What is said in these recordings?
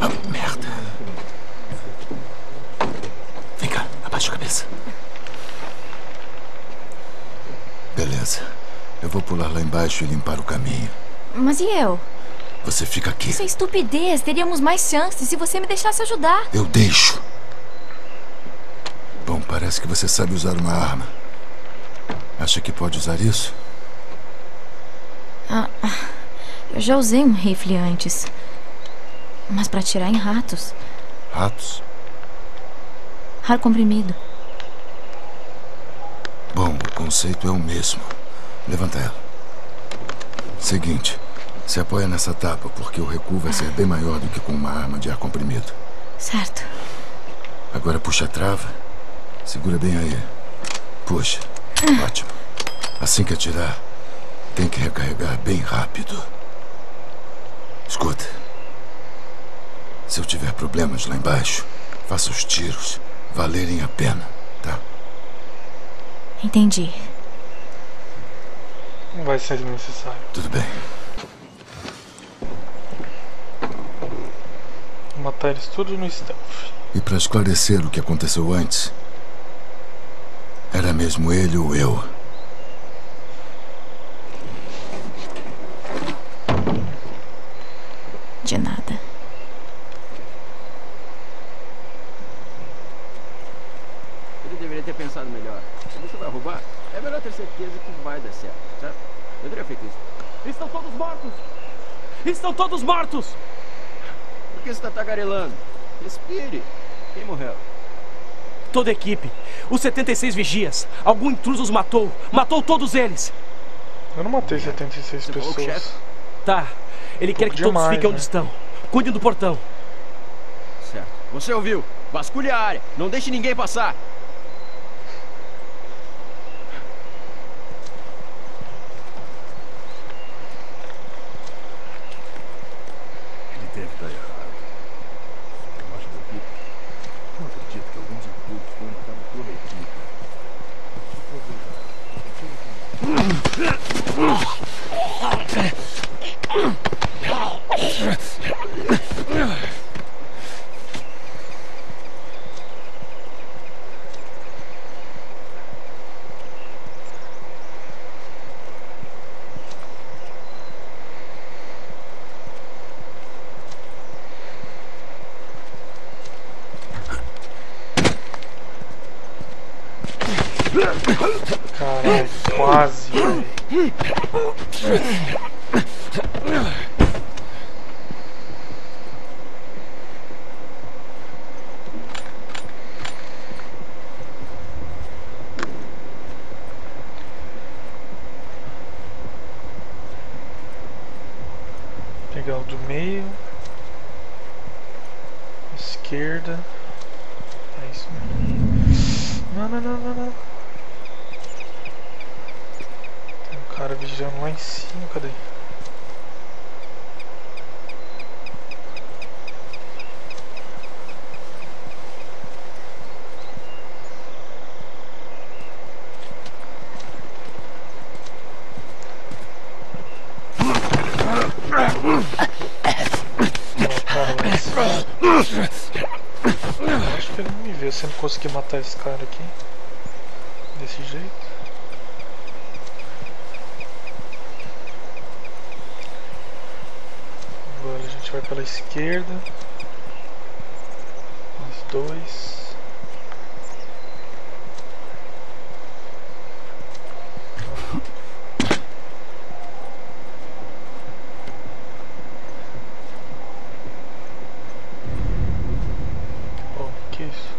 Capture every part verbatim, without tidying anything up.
Ah, merda. Vem cá, abaixa a cabeça. Beleza. Eu vou pular lá embaixo e limpar o caminho. Mas e eu? Você fica aqui. Isso é estupidez. Teríamos mais chances se você me deixasse ajudar. Eu deixo. Bom, parece que você sabe usar uma arma. Acha que pode usar isso? Ah, eu já usei um rifle antes. Mas pra atirar em ratos. Ratos? Ar comprimido. Bom, o conceito é o mesmo. Levanta ela. Seguinte, se apoia nessa tapa, porque o recuo vai ser bem maior do que com uma arma de ar comprimido. Certo. Agora puxa a trava. Segura bem aí. Puxa. Ótimo. Assim que atirar, tem que recarregar bem rápido. Escuta. Se eu tiver problemas lá embaixo, faça os tiros valerem a pena, tá? Entendi. Não vai ser necessário. Tudo bem. Vou matar eles todos no stealth. E para esclarecer o que aconteceu antes, era mesmo ele ou eu. De nada. Ele deveria ter pensado melhor. Se você vai roubar, é melhor ter certeza que vai dar certo, certo? Eu teria feito isso. Estão todos mortos! Estão todos mortos! Por que você está tagarelando? Respire. Quem morreu? Toda a equipe. Os setenta e seis vigias. Algum intruso os matou. Matou todos eles. Eu não matei setenta e seis Você falou com o pessoas. chefe? Tá. Ele quer que todos demais, fiquem né? onde estão. Cuidem do portão. Certo. Você ouviu? Vasculhe a área. Não deixe ninguém passar. Ele deve estar errado. Eu acho que não acredito que alguns impulsos vão entrar na tua equipe. Caralho, quase, velho. Pegar o do meio. Esquerda. É isso mesmo. Não, não, não, não, não. Tem um cara vigiando lá em cima, cadê? Acho que ele não me viu. Se eu não conseguir matar esse cara aqui desse jeito. Agora a gente vai pela esquerda. Os dois. Oh, que isso?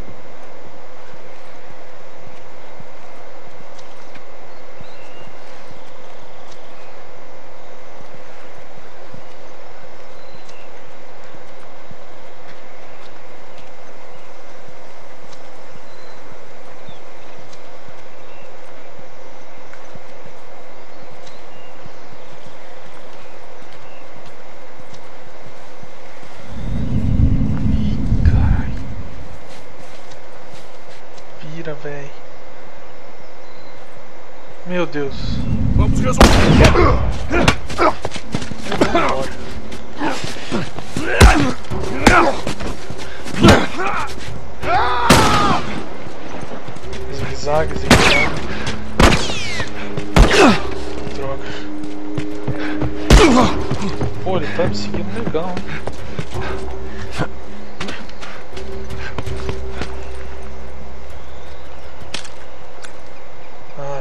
Véi. Meu Deus. Vamos resolver. lag, assim. Droga. Pô, ele tá me seguindo legal, hein? Ai.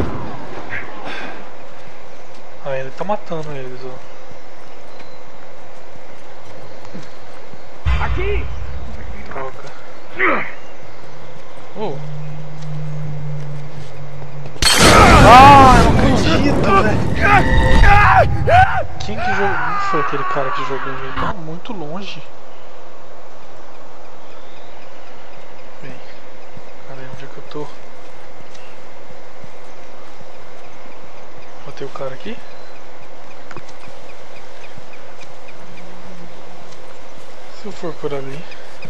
Ah, ele tá matando eles, ó. Aqui! Droga. Oh. Ah, eu não acredito, velho. Quem que jogou? Não foi aquele cara que jogou ele? Tá muito longe. Bem, cadê? Onde é que eu tô? Matei o cara aqui? Se eu for por ali.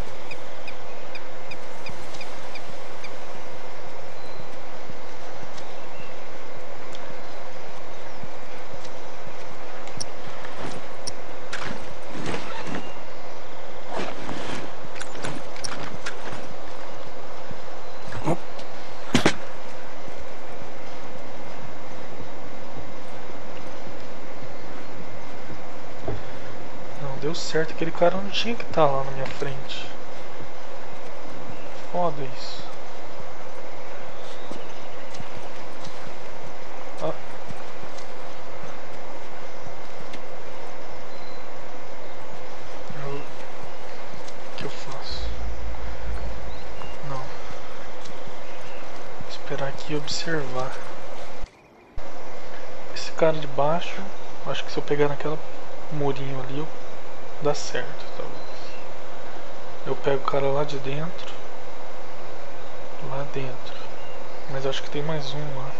Deu certo, aquele cara não tinha que estar lá na minha frente. Foda isso. Ah. Eu... O que eu faço? Não. Vou esperar aqui e observar. Esse cara de baixo, acho que se eu pegar naquela murinho ali, eu dá certo, talvez. Eu pego o cara lá de dentro. Lá dentro. Mas acho que tem mais um lá.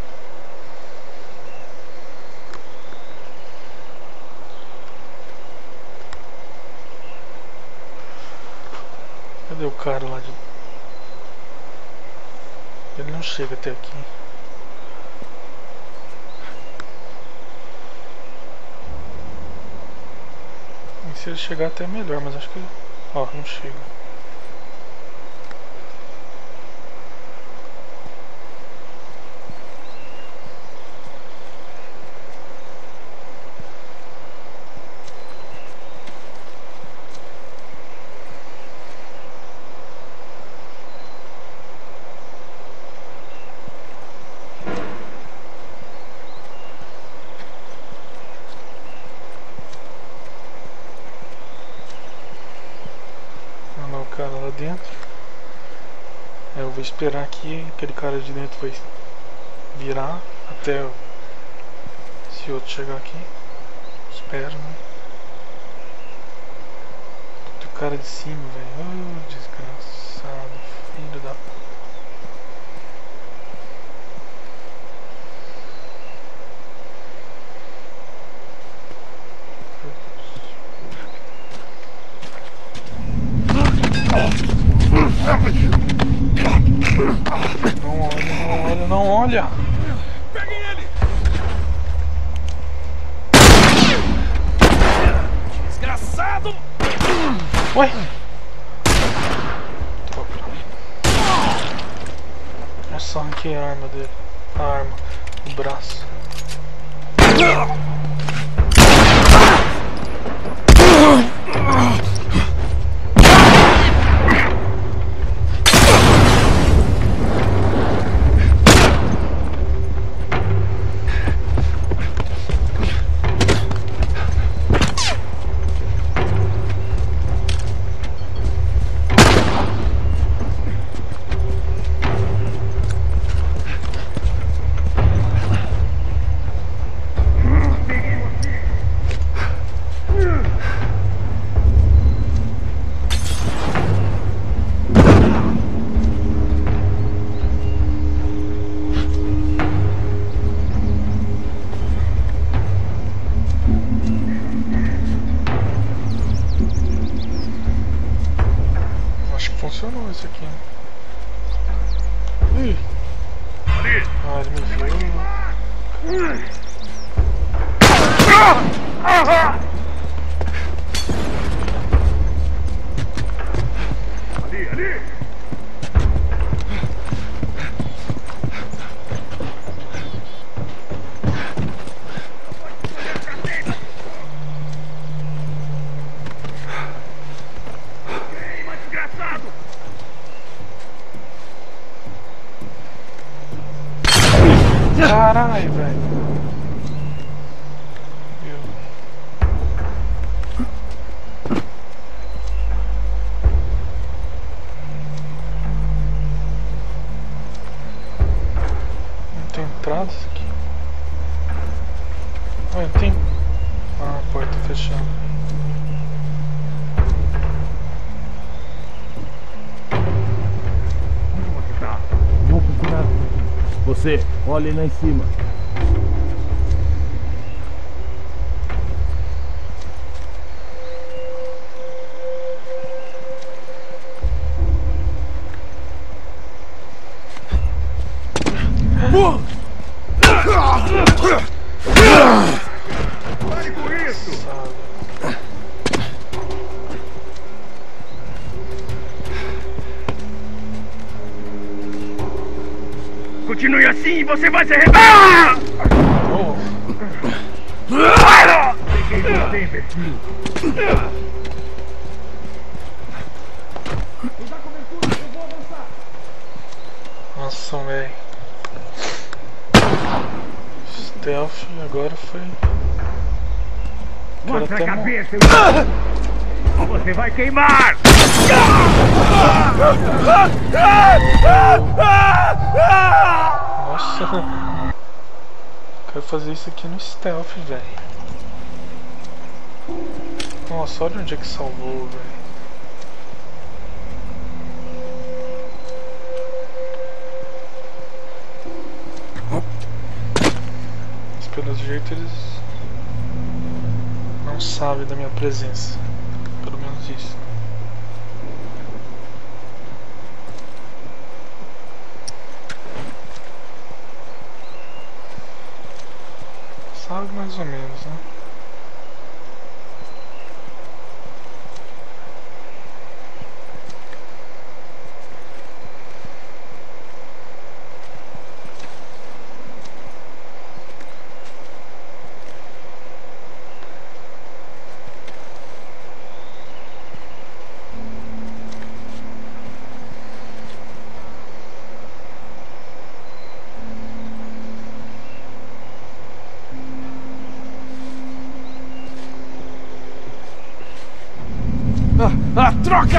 Cadê o cara lá de... Ele não chega até aqui. Se ele chegar até melhor, mas acho que... Ó, não chega. Cara lá dentro. Eu vou esperar aqui, aquele cara de dentro vai virar até esse outro chegar aqui. Espero, né? O cara de cima, velho. Oh, desgraçado, filho da... Não olha, não olha, não olha! Peguem ele! Desgraçado! Ué? Nossa, arranquei a arma dele. A arma. O braço. Funcionou isso aqui. Ih. Ah, ele me viu. Ali, ali. Caralho, velho. Não tem entradas aqui. Ué, tem. Ah, a porta fechada. Vou procurar. Você, olhe lá em cima. Pare com isso! Continue assim e você vai se arrebentar! Oh. Peguei você, imbecil! Me dá cobertura, eu vou avançar! Nossa, velho. Stealth agora foi. Quero Mostra até a mo- cabeça! Eu... Você vai queimar! Nossa. Quero fazer isso aqui no stealth, velho. Nossa, olha onde é que salvou, velho. Mas pelo jeito eles não sabem da minha presença. Pelo menos isso. Sabe mais ou menos, né? Ah, troca!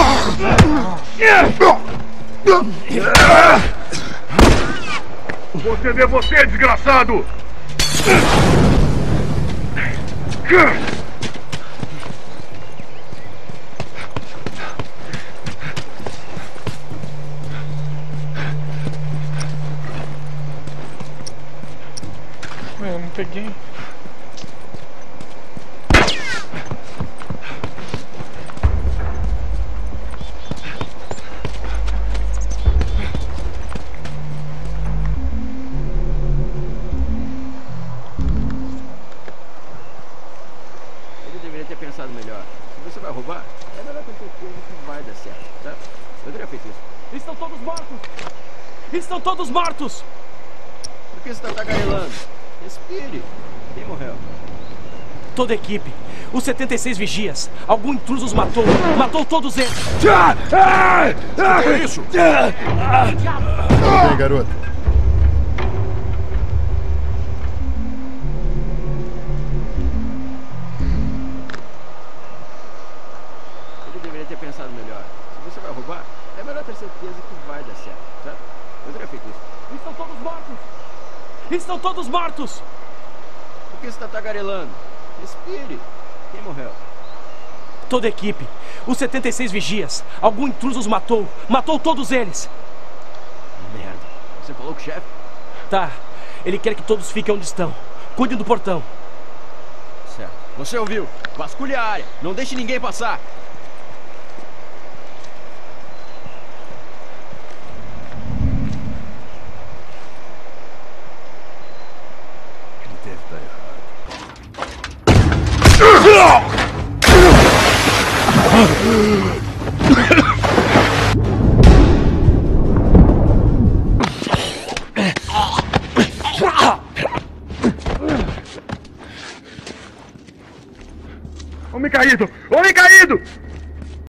Você vê você, desgraçado! Ué, eu não peguei. Ele deveria ter pensado melhor. Se você vai roubar, é melhor ter certeza que vai dar certo, tá? Eu teria feito isso. Estão todos mortos! Estão todos mortos! Por que você tá tagarelando? Respire. Quem morreu? Toda a equipe. Os setenta e seis vigias. Algum intruso os matou. Matou todos eles. Foi isso? Tudo bem, garoto. Ele deveria ter pensado melhor. Se você vai roubar, é melhor ter certeza que vai dar certo, tá? Eu teria feito isso. Estão todos mortos! Estão todos mortos! Por que você tá tagarelando? Respire. Quem morreu? Toda a equipe. Os setenta e seis vigias. Algum intruso os matou. Matou todos eles. Merda. Você falou com o chefe? Tá. Ele quer que todos fiquem onde estão. Cuidem do portão. Certo. Você ouviu? Vasculhe a área. Não deixe ninguém passar. Ele deve estar errado. Homem caído! Homem caído!